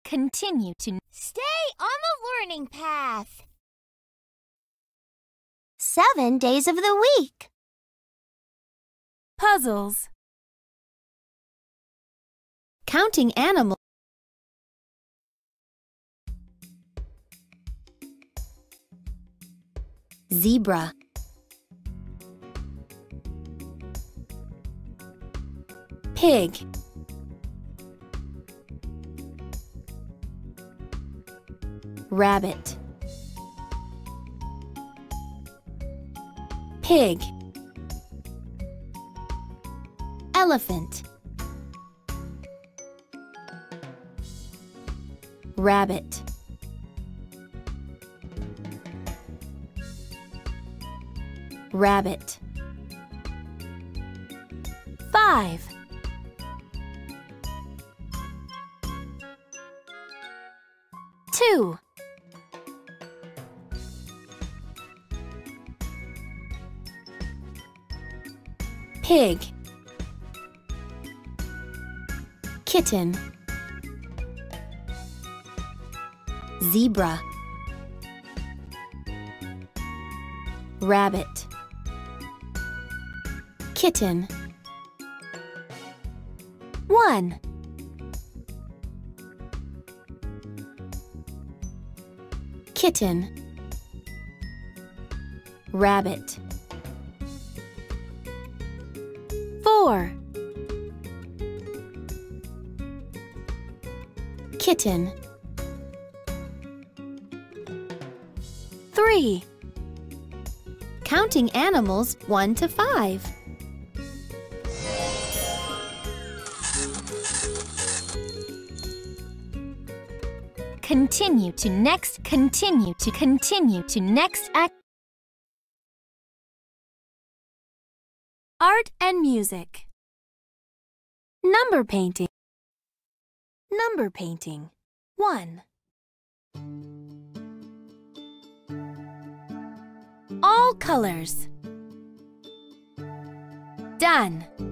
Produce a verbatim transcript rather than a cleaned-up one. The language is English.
continue to stay on the learning path. Seven days of the week. puzzles. Counting animals. Zebra. Pig. Rabbit. Pig. Elephant. Rabbit. Rabbit. Five. Two. Pig. Kitten. Zebra. Rabbit. Kitten. One. Kitten. Rabbit. Four. Kitten. Three. Counting animals one to five. Continue to next, continue to continue to next act. Art and music. Number painting. Number painting. One. All colors. Done.